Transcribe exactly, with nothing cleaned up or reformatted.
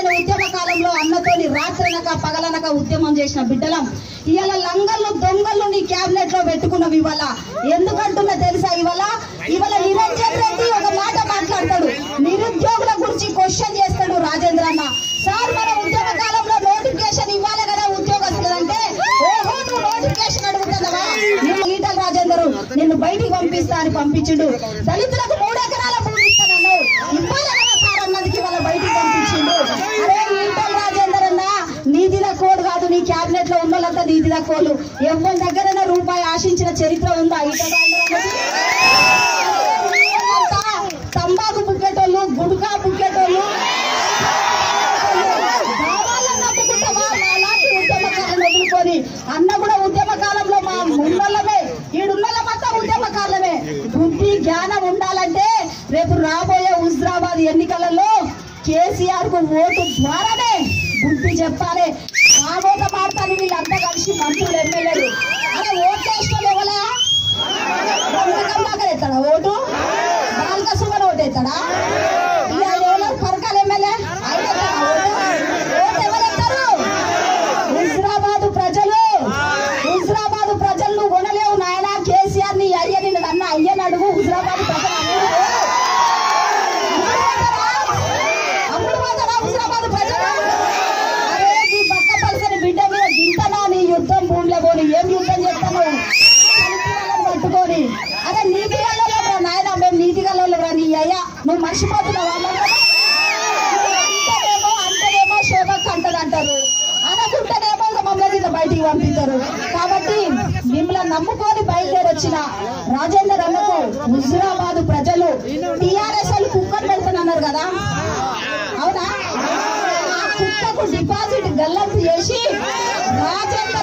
నేను ఉద్యమ కాలంలో అన్నతోని రాత్రనక పగలనక ఉద్యమం చేసిన బిడ్డలం. ఇవాళ లంగళ్ళు దొంగళ్ళు నీ క్యాబినెట్ లో పెట్టుకున్నావు. ఇవాళ ఎందుకంటున్నా తెలుసా? ఇవాళ ఇవాళ నిరంజన్ రెడ్డి ఒక మాట మాట్లాడతాడు, నిరుద్యోగుల గురించి క్వశ్చన్ చేస్తాడు రాజేంద్ర అన్న. సార్ మన ఉద్యమ కాలంలో నోటిఫికేషన్ ఇవ్వాలి కదా ఉద్యోగస్తులు అంటే, ఓహో నువ్వు నోటిఫికేషన్ అడుగుతున్నావా? ఈటల రాజేందర్ నిన్ను బయటికి పంపిస్తా అని పంపించిండు. దళితులకు మూడు ఎకరాల భూమి ఇస్తానన్నావు, ఇవ్వాలి కదా సార్ అన్నదికి వాళ్ళ బయటికి పంపించిండు. అరే ఈటల రాజేందర్ అన్న నీతిల కోడ్ కాదు, నీ క్యాబినెట్ లో ఉన్నోళ్ళంతా నీతిల కోళ్ళు. ఎవరి దగ్గర రూపాయి ఆశించిన చరిత్ర ఉందా ఈటల రాజేందర్? తంబాకు బుక్కెటోళ్ళు, గుడుకా బుక్కెటోళ్ళు వదులుకొని అన్న కూడా ఉద్యమ కాలంలో మా ఉన్నోళ్ళమే, ఈడున్నోళ్ళమంతా ఉద్యమ కాలమే. బుద్ధి జ్ఞానం ఉండాలంటే రేపు రాబోయే హుజరాబాద్ ఎన్నికలలో కేసీఆర్ కు ఓటు ద్వారానే బుద్ధి చెప్పాలి. కాబోత మాడతాను వీళ్ళంతా కలిసి మంత్రులు ఎమ్మెల్యేలు. అదే ఓటు వేసిన ఎవలా ఎత్తాడా ఓటు? బాలక సుమన్ ఓటు ఎత్తాడా? ఇవాళ పరకాల ఎమ్మెల్యే ఓటు ఎవరెత్తారు? హుజరాబాద్ ప్రజలు, హుజరాబాద్ ప్రజలు నువ్వు కొనలేవు నాయన. కేసీఆర్ ని అయ్య నిన్ను అన్న అయ్యని అడుగు. హుజరాబాద్ ప్రజలు అమ్ముడు పోతారా హుజరాబాద్ ప్రజలు? అరే నీ పక్క పరిసర బిడ్డ మీద గింతనా నీ యుద్ధం భూమిలో పోని ఏం యుద్ధం చేస్తాను పట్టుకొని? అదే నీతి గల్లలో నాయన, మేము నీతి గల్లలో నీ అయ్యా నువ్వు మర్చిపోతున్నావు. అంటేనేమో అంటేనేమో శోభక్ అంటది అంటారు, అనుకుంటేనేమో మమ్మల్ని బయటికి పంపిస్తారు. కాబట్టి మిమ్మల్ని నమ్ముకొని బయలుదేరి వచ్చిన రాజేందర్ అన్నకు హుజరాబాద్ ప్రజలు టీఆర్ఎస్ వాళ్ళు కుక్కర్ పెడతానన్నారు కదా, అవునా? ఆ కుక్కకు డిపాజిట్ గల్లంతు చేసి రాజేందర్